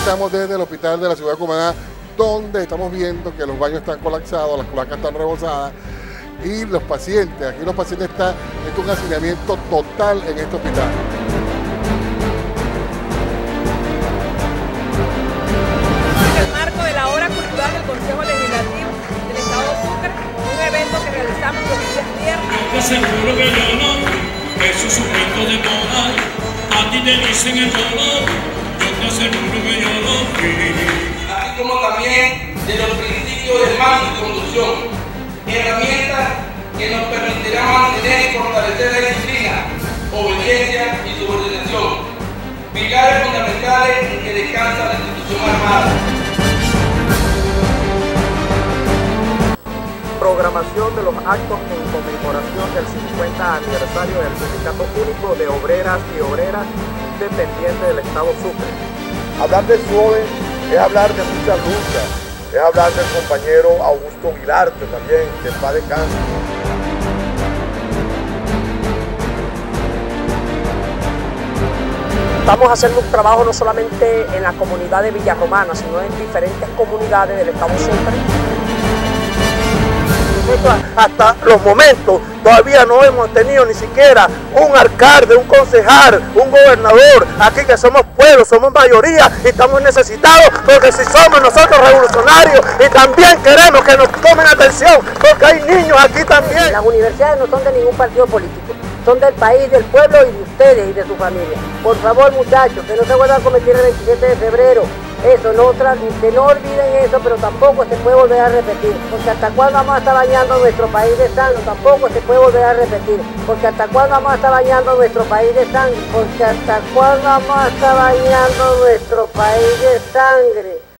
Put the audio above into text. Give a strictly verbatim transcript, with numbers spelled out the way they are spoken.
estamos desde el hospital de la ciudad de Cumaná, donde estamos viendo que los baños están colapsados, las cloacas están rebosadas y los pacientes, aquí los pacientes están, es un hacinamiento total en este hospital. En el marco de la hora cultural del Consejo Legislativo del Estado Sucre, un evento que realizamos los días viernes. Te aseguro que yo no, eso es un cuento de moda, a ti te dicen el dolor, yo te aseguro que yo no fui. Así como también de los principios de mando y conducción, herramientas que nos permitirán mantener y fortalecer la disciplina, obediencia y subordinación, pilares fundamentales en que descansa la institución armada. Programación de los actos en conmemoración del cincuenta aniversario del Sindicato Único de Obreras y Obreras dependiente del Estado Sucre. Hablar de SUODE es hablar de muchas luchas, es hablar del compañero Augusto Vilarte también, que en paz descanse. Vamos a hacer un trabajo no solamente en la comunidad de Villarromana, sino en diferentes comunidades del Estado Sucre. Hasta los momentos todavía no hemos tenido ni siquiera un alcalde, un concejal, un gobernador, aquí que somos pueblo, somos mayoría y estamos necesitados, porque si somos nosotros revolucionarios y también queremos que nos tomen atención, porque hay niños aquí también. Las universidades no son de ningún partido político, son del país, del pueblo y de ustedes y de su familia. Por favor, muchachos, que no se vuelvan a cometer el veintisiete de febrero. Eso, no, que no olviden eso, pero tampoco se puede volver a repetir, porque hasta cuándo vamos a estar bañando nuestro país de sangre, tampoco se puede volver a repetir, porque hasta cuándo vamos a estar bañando nuestro país de sangre, porque hasta cuándo vamos a estar bañando nuestro país de sangre.